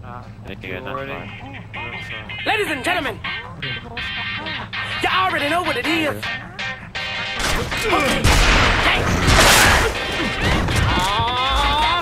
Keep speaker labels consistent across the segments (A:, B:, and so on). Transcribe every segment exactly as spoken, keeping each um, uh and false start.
A: Ladies and gentlemen, you already know what it is. Okay. Hey. Oh,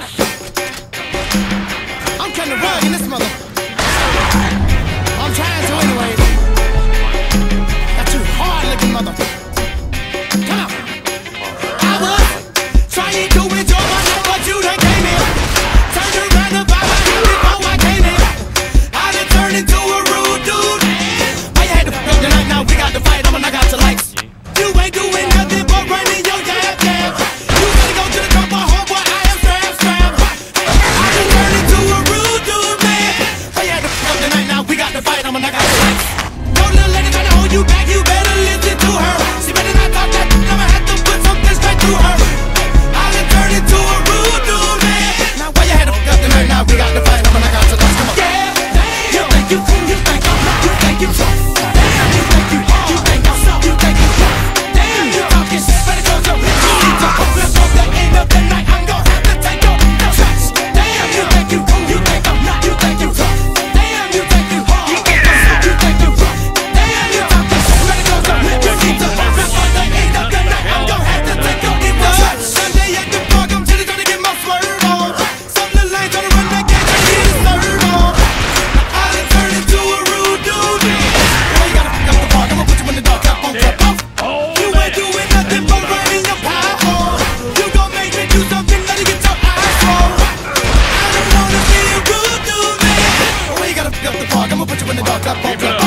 A: I'm cutting the rug in this mother. I'm trying to anyway. Got you hard-looking mother. Come on. I was trying to enjoy my life, but you done came in. Turned around and by my head before I came in. I done turned into a rude dude. Why you had to fuck up the night? Now we got to fight. I'ma knock out your lights. You ain't doing nothing but running your jab jab. You gotta go to the top, my homeboy. I am strap strap. I done turned into a rude dude, man. Why you had to fuck up the night? Now we got to fight. I'ma knock out your lights. No little lady trying to hold you back. You better listen to her. She better not talk that. I'ma have to put something straight through her. I done turned into a rude dude, man. Now why you had to fuck up the night? Now we got to fight. I'ma knock out your lights. Come on. Yeah, you think you, you think I'm, you think you tough. Damn, you think you, you think I'm, you think you tough. Damn, you talking shit, better close your lips. You need to open up the end of the night. I'm gonna have to take your shots. Damn, you think you, you think I'm, you think you tough. Damn, you think you, you think I'm, you think you tough. Damn, you talking shit, better close your lips. You need to open up the end of the night. I'm gonna have to take your shots. Sunday at the park, I'm chilling, trying to get my swerve on. Some little lane trying to run that game, trying to get his serve on. I done turned into a rude dude. Boy, you gotta pick up the park, I'ma put you in the dark, tap on, tap off. You ain't doing nothing but running your power hole. You gon' make me do something, let it get your eyes roll. I don't wanna be a rude dude, man. Boy, you gotta pick up the park, I'ma put you in the dark, tap on, tap off.